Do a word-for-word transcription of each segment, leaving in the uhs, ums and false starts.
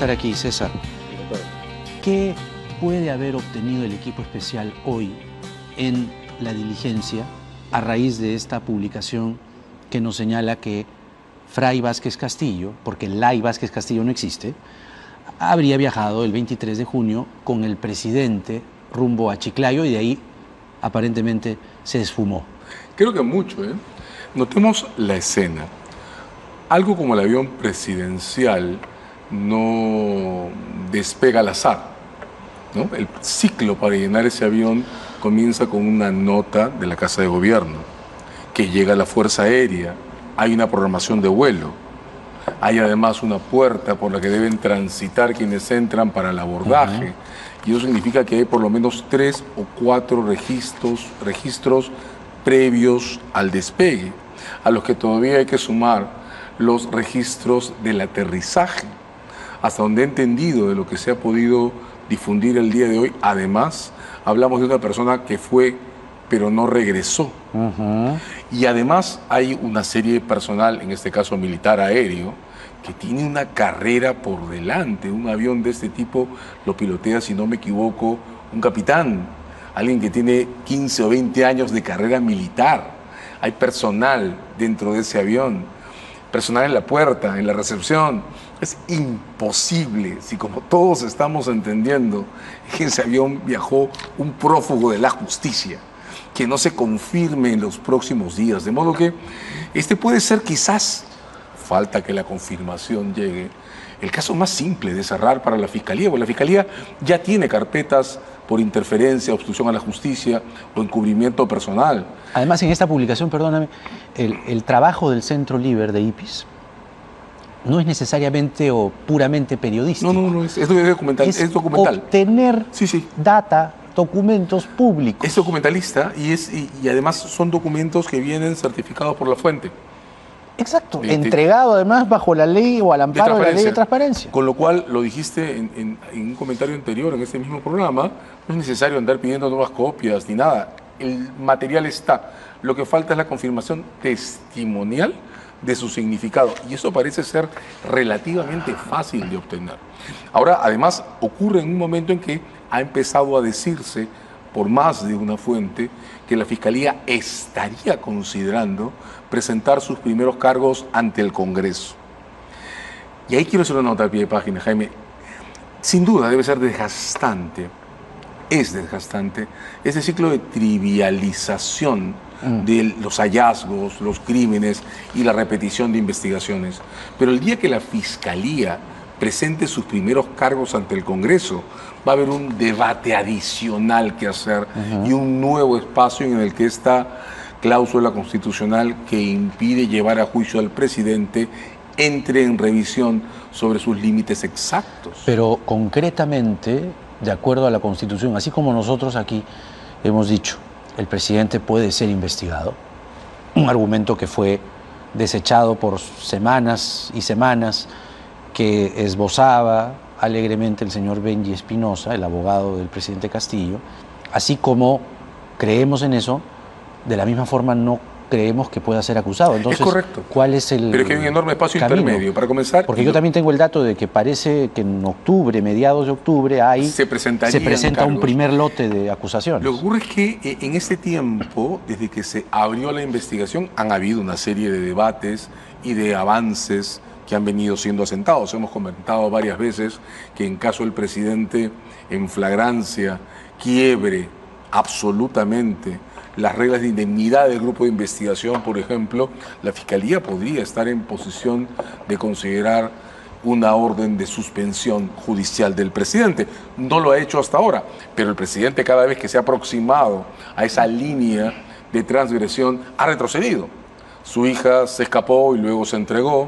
estar aquí, César. ¿Qué puede haber obtenido el equipo especial hoy en la diligencia a raíz de esta publicación que nos señala que Fray Vázquez Castillo, porque Lay Vázquez Castillo no existe, habría viajado el veintitrés de junio con el presidente rumbo a Chiclayo y de ahí aparentemente se esfumó? Creo que mucho, ¿eh? Notemos la escena. Algo como el avión presidencial no despega al azar, ¿no? El ciclo para llenar ese avión comienza con una nota de la Casa de Gobierno, que llega a la Fuerza Aérea, hay una programación de vuelo, hay además una puerta por la que deben transitar quienes entran para el abordaje, uh-huh. y eso significa que hay por lo menos tres o cuatro registros, registros previos al despegue, a los que todavía hay que sumar los registros del aterrizaje. Hasta donde he entendido de lo que se ha podido difundir el día de hoy, además, hablamos de una persona que fue, pero no regresó. Uh-huh. Y además hay una serie de personal, en este caso militar aéreo, que tiene una carrera por delante. Un avión de este tipo lo pilotea, si no me equivoco, un capitán, alguien que tiene quince o veinte años de carrera militar. Hay personal dentro de ese avión, personal en la puerta, en la recepción. Es imposible, si como todos estamos entendiendo, que en ese avión viajó un prófugo de la justicia, que no se confirme en los próximos días. De modo que este puede ser quizás, falta que la confirmación llegue, el caso más simple de cerrar para la Fiscalía, porque la Fiscalía ya tiene carpetas por interferencia, obstrucción a la justicia o encubrimiento personal. Además, en esta publicación, perdóname, el, el trabajo del Centro Liber de I P I S no es necesariamente o puramente periodístico. No, no, no, es, es documental. Es, es documental. obtener sí, sí. data, documentos públicos. Es documentalista y, es, y, y además son documentos que vienen certificados por la fuente. Exacto, de, entregado además bajo la ley o al amparo de, de la ley de transparencia. Con lo cual, lo dijiste en, en, en un comentario anterior en este mismo programa, no es necesario andar pidiendo nuevas copias ni nada. El material está. Lo que falta es la confirmación testimonial de su significado. Y eso parece ser relativamente fácil de obtener. Ahora, además, ocurre en un momento en que ha empezado a decirse por más de una fuente que la Fiscalía estaría considerando presentar sus primeros cargos ante el Congreso. Y ahí quiero hacer una nota al pie de página, Jaime. Sin duda debe ser desgastante, es desgastante, ese ciclo de trivialización mm. de los hallazgos, los crímenes y la repetición de investigaciones. Pero el día que la Fiscalía presente sus primeros cargos ante el Congreso, va a haber un debate adicional que hacer uh-huh. y un nuevo espacio en el que esta cláusula constitucional que impide llevar a juicio al presidente entre en revisión sobre sus límites exactos. Pero concretamente, de acuerdo a la Constitución, así como nosotros aquí hemos dicho, el presidente puede ser investigado, un argumento que fue desechado por semanas y semanas, que esbozaba alegremente el señor Benji Espinosa, el abogado del presidente Castillo, así como creemos en eso, de la misma forma no creemos que pueda ser acusado. Entonces, es correcto. ¿cuál es el Pero es que hay un enorme espacio camino? intermedio. Para comenzar... Porque yo no... también tengo el dato de que parece que en octubre, mediados de octubre, hay, se, se presenta un primer lote de acusaciones. Lo que ocurre es que en este tiempo, desde que se abrió la investigación, han habido una serie de debates y de avances que han venido siendo asentados. Hemos comentado varias veces que en caso del presidente en flagrancia quiebre absolutamente las reglas de indemnidad del grupo de investigación, por ejemplo, la Fiscalía podría estar en posición de considerar una orden de suspensión judicial del presidente. No lo ha hecho hasta ahora, pero el presidente cada vez que se ha aproximado a esa línea de transgresión ha retrocedido. Su hija se escapó y luego se entregó.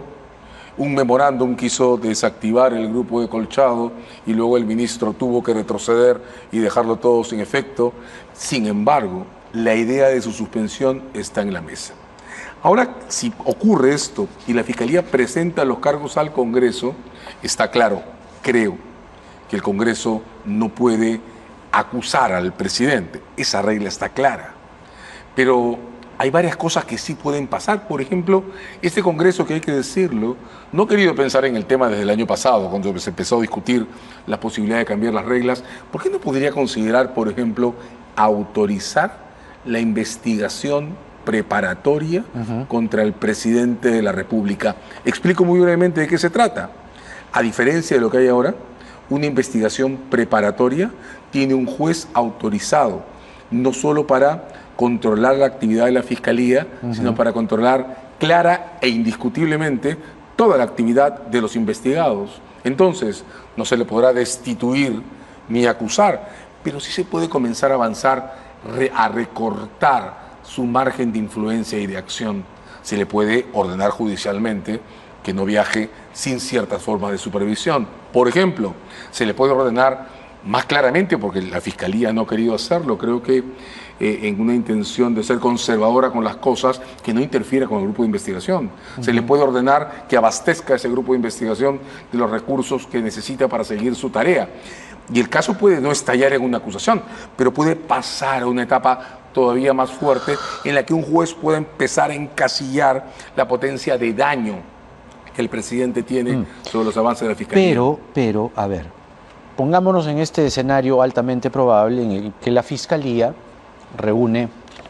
Un memorándum quiso desactivar el grupo de Colchado y luego el ministro tuvo que retroceder y dejarlo todo sin efecto. Sin embargo, la idea de su suspensión está en la mesa. Ahora, si ocurre esto y la Fiscalía presenta los cargos al Congreso, está claro, creo, que el Congreso no puede acusar al presidente. Esa regla está clara. Pero hay varias cosas que sí pueden pasar. Por ejemplo, este Congreso, que hay que decirlo, no ha querido pensar en el tema desde el año pasado, cuando se empezó a discutir la posibilidad de cambiar las reglas. ¿Por qué no podría considerar, por ejemplo, autorizar la investigación preparatoria uh-huh. contra el presidente de la República? Explico muy brevemente de qué se trata. A diferencia de lo que hay ahora, una investigación preparatoria tiene un juez autorizado, no solo para controlar la actividad de la Fiscalía, uh-huh. sino para controlar clara e indiscutiblemente toda la actividad de los investigados. Entonces, no se le podrá destituir ni acusar, pero sí se puede comenzar a avanzar, re, a recortar su margen de influencia y de acción. Se le puede ordenar judicialmente que no viaje sin ciertas formas de supervisión. Por ejemplo, se le puede ordenar más claramente, porque la Fiscalía no ha querido hacerlo, creo que eh, en una intención de ser conservadora con las cosas, que no interfiera con el grupo de investigación. Uh-huh. Se le puede ordenar que abastezca a ese grupo de investigación de los recursos que necesita para seguir su tarea. Y el caso puede no estallar en una acusación, pero puede pasar a una etapa todavía más fuerte en la que un juez pueda empezar a encasillar la potencia de daño que el presidente tiene mm. sobre los avances de la Fiscalía. Pero, pero, a ver, pongámonos en este escenario altamente probable en el que la Fiscalía reúne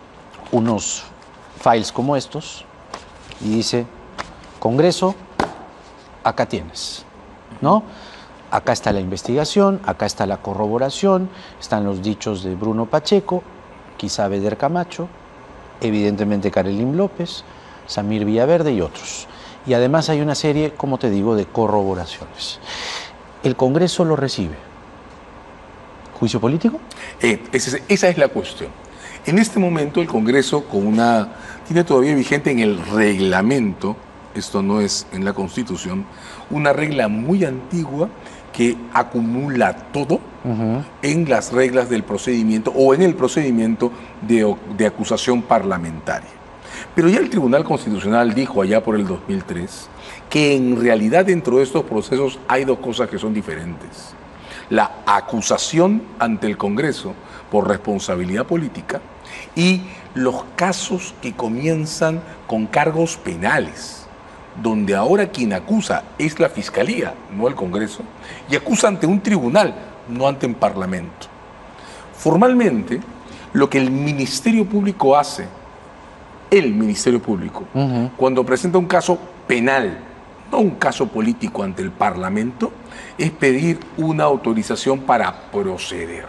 unos files como estos y dice, Congreso, acá tienes, ¿no? Acá está la investigación, acá está la corroboración, están los dichos de Bruno Pacheco, quizá Beder Camacho, evidentemente Karelyn López, Samir Villaverde y otros. Y además hay una serie, como te digo, de corroboraciones. ¿El Congreso lo recibe? ¿Juicio político? Eh, esa, esa es la cuestión. En este momento el Congreso con una, tiene todavía vigente en el reglamento, esto no es en la Constitución, una regla muy antigua que acumula todo uh-huh. en las reglas del procedimiento o en el procedimiento de, de acusación parlamentaria. Pero ya el Tribunal Constitucional dijo allá por el dos mil tres que en realidad dentro de estos procesos hay dos cosas que son diferentes. La acusación ante el Congreso por responsabilidad política y los casos que comienzan con cargos penales, donde ahora quien acusa es la Fiscalía, no el Congreso, y acusa ante un tribunal, no ante un parlamento. Formalmente, lo que el Ministerio Público hace, el Ministerio Público, uh-huh. cuando presenta un caso penal, no un caso político ante el Parlamento, es pedir una autorización para proceder.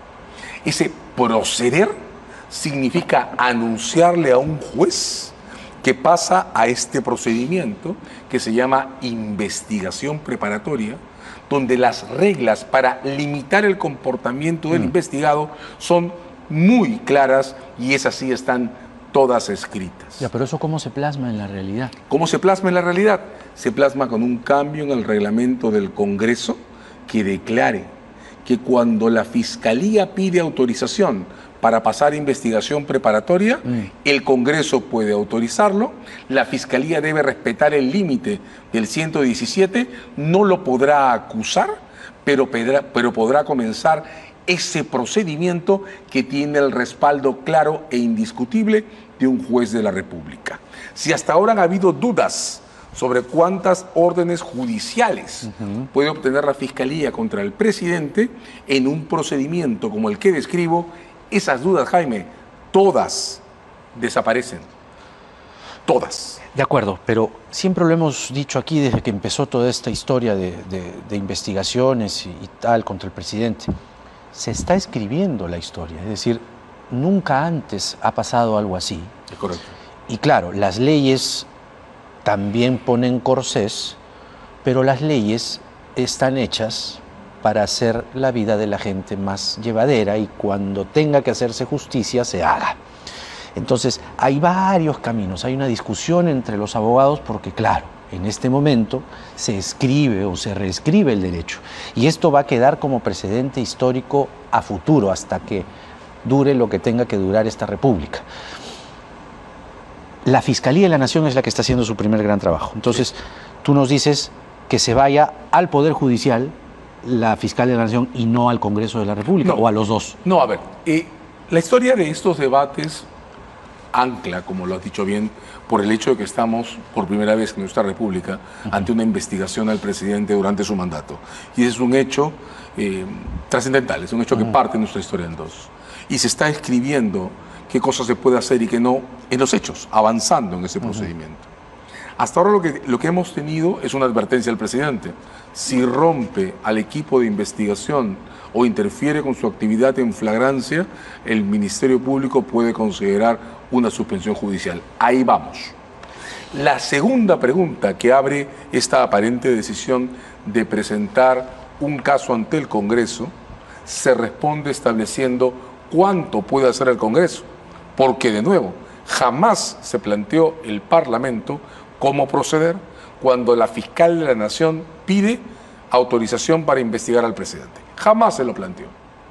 Ese proceder significa anunciarle a un juez que pasa a este procedimiento que se llama investigación preparatoria, donde las reglas para limitar el comportamiento del mm. investigado son muy claras y esas sí están todas escritas. Ya, pero ¿eso cómo se plasma en la realidad? ¿Cómo se plasma en la realidad? Se plasma con un cambio en el reglamento del Congreso que declare que cuando la Fiscalía pide autorización para pasar a investigación preparatoria, mm. el Congreso puede autorizarlo, la Fiscalía debe respetar el límite del ciento diecisiete, no lo podrá acusar, pero podrá, pero podrá comenzar ese procedimiento que tiene el respaldo claro e indiscutible de un juez de la República. Si hasta ahora han habido dudas sobre cuántas órdenes judiciales uh-huh. puede obtener la Fiscalía contra el presidente en un procedimiento como el que describo, esas dudas, Jaime, todas desaparecen. Todas. De acuerdo, pero siempre lo hemos dicho aquí desde que empezó toda esta historia de, de, de investigaciones y, y tal contra el presidente. Se está escribiendo la historia, es decir, nunca antes ha pasado algo así. Es correcto. Y claro, las leyes también ponen corsés, pero las leyes están hechas para hacer la vida de la gente más llevadera y cuando tenga que hacerse justicia, se haga. Entonces, hay varios caminos, hay una discusión entre los abogados porque, claro, en este momento se escribe o se reescribe el derecho y esto va a quedar como precedente histórico a futuro hasta que dure lo que tenga que durar esta república. La Fiscalía de la Nación es la que está haciendo su primer gran trabajo. Entonces, sí. tú nos dices que se vaya al Poder Judicial la Fiscalía de la Nación y no al Congreso de la República, no, o a los dos. No, a ver, eh, la historia de estos debates ancla, como lo has dicho bien, por el hecho de que estamos por primera vez en nuestra República ante una investigación al presidente durante su mandato. Y ese es un hecho eh, trascendental, es un hecho que parte nuestra historia en dos. Y se está escribiendo qué cosas se puede hacer y qué no en los hechos, avanzando en ese procedimiento. Hasta ahora lo que, lo que hemos tenido es una advertencia al presidente. Si rompe al equipo de investigación o interfiere con su actividad en flagrancia, el Ministerio Público puede considerar una suspensión judicial. Ahí vamos. La segunda pregunta que abre esta aparente decisión de presentar un caso ante el Congreso se responde estableciendo cuánto puede hacer el Congreso, porque de nuevo, jamás se planteó el Parlamento cómo proceder cuando la fiscal de la Nación pide autorización para investigar al presidente. Jamás se lo planteó.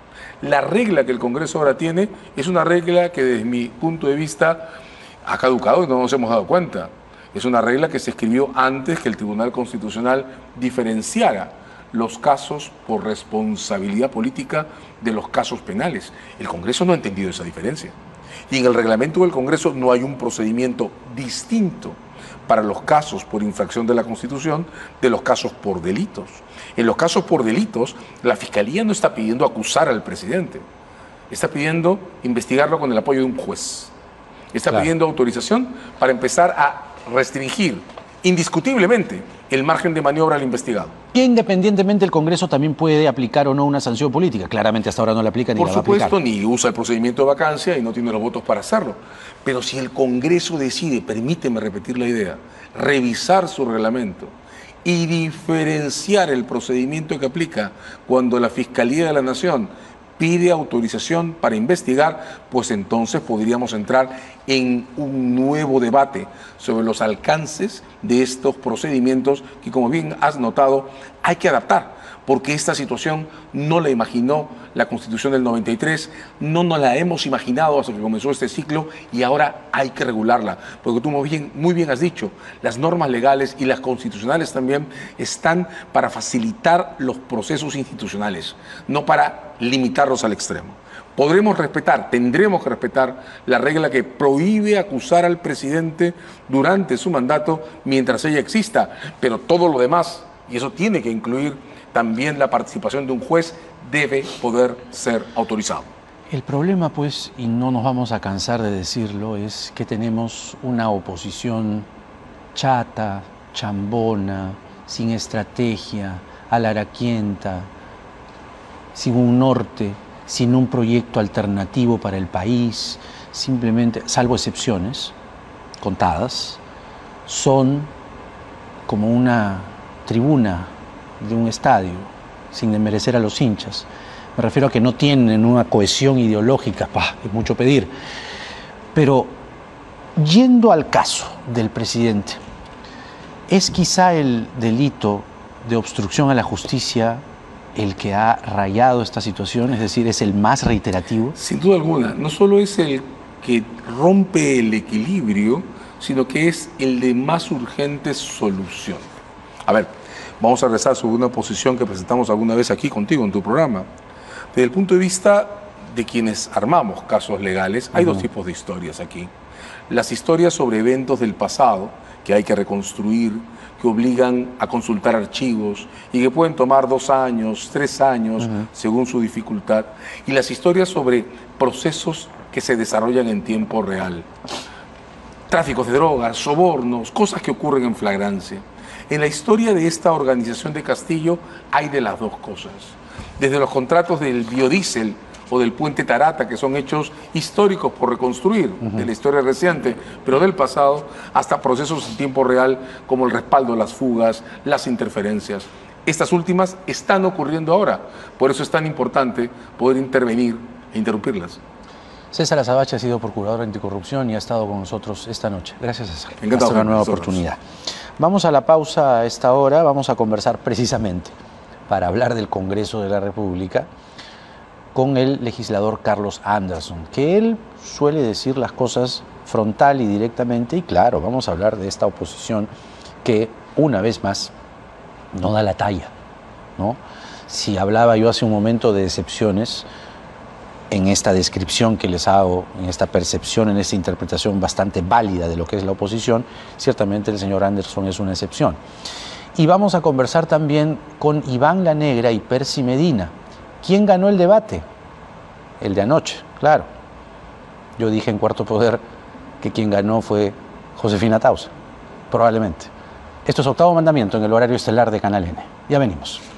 La regla que el Congreso ahora tiene es una regla que desde mi punto de vista ha caducado y no nos hemos dado cuenta. Es una regla que se escribió antes que el Tribunal Constitucional diferenciara los casos por responsabilidad política de los casos penales. El Congreso no ha entendido esa diferencia. Y en el reglamento del Congreso no hay un procedimiento distinto para los casos por infracción de la Constitución de los casos por delitos. En los casos por delitos, la Fiscalía no está pidiendo acusar al presidente, está pidiendo investigarlo con el apoyo de un juez. Está claro. pidiendo autorización para empezar a restringir indiscutiblemente el margen de maniobra al investigado. Y independientemente el Congreso también puede aplicar o no una sanción política. Claramente hasta ahora no la aplica ni Por la va a aplicar. supuesto, ni usa el procedimiento de vacancia y no tiene los votos para hacerlo. Pero si el Congreso decide, permíteme repetir la idea, revisar su reglamento y diferenciar el procedimiento que aplica cuando la Fiscalía de la Nación pide autorización para investigar, pues entonces podríamos entrar en un nuevo debate sobre los alcances de estos procedimientos que, como bien has notado, hay que adaptar, porque esta situación no la imaginó la Constitución del noventa y tres, no nos la hemos imaginado hasta que comenzó este ciclo y ahora hay que regularla, porque tú muy bien, muy bien has dicho, las normas legales y las constitucionales también están para facilitar los procesos institucionales, no para limitarlos al extremo. Podremos respetar, tendremos que respetar la regla que prohíbe acusar al presidente durante su mandato mientras ella exista, pero todo lo demás, y eso tiene que incluir también la participación de un juez, debe poder ser autorizado. El problema, pues, y no nos vamos a cansar de decirlo, es que tenemos una oposición chata, chambona, sin estrategia, alaraquienta, sin un norte, sin un proyecto alternativo para el país, simplemente, salvo excepciones contadas, son como una tribuna de un estadio, sin desmerecer a los hinchas. Me refiero a que no tienen una cohesión ideológica, bah, es mucho pedir. Pero yendo al caso del presidente, ¿es quizá el delito de obstrucción a la justicia el que ha rayado esta situación? Es decir, ¿es el más reiterativo? Sin duda alguna, no solo es el que rompe el equilibrio, sino que es el de más urgente solución. A ver, vamos a rezar sobre una posición que presentamos alguna vez aquí contigo en tu programa. Desde el punto de vista de quienes armamos casos legales, hay uh-huh. dos tipos de historias aquí. Las historias sobre eventos del pasado que hay que reconstruir, que obligan a consultar archivos y que pueden tomar dos años, tres años, uh-huh. según su dificultad. Y las historias sobre procesos que se desarrollan en tiempo real. Tráficos de drogas, sobornos, cosas que ocurren en flagrancia. En la historia de esta organización de Castillo hay de las dos cosas. Desde los contratos del biodiesel o del puente Tarata, que son hechos históricos por reconstruir, uh-huh. de la historia reciente, pero del pasado, hasta procesos en tiempo real como el respaldo a las fugas, las interferencias. Estas últimas están ocurriendo ahora, por eso es tan importante poder intervenir e interrumpirlas. César Azabache ha sido procurador anticorrupción y ha estado con nosotros esta noche. Gracias, César. Encantado. Hasta una nueva oportunidad. Vamos a la pausa a esta hora, vamos a conversar precisamente para hablar del Congreso de la República con el legislador Carlos Anderson, que él suele decir las cosas frontal y directamente, y claro, vamos a hablar de esta oposición que, una vez más, no da la talla, ¿no? Si hablaba yo hace un momento de excepciones, en esta descripción que les hago, en esta percepción, en esta interpretación bastante válida de lo que es la oposición, ciertamente el señor Anderson es una excepción. Y vamos a conversar también con Iván La Negra y Percy Medina. ¿Quién ganó el debate? El de anoche, claro. Yo dije en Cuarto Poder que quien ganó fue Josefina Tausa, probablemente. Esto es Octavo Mandamiento en el horario estelar de Canal N. Ya venimos.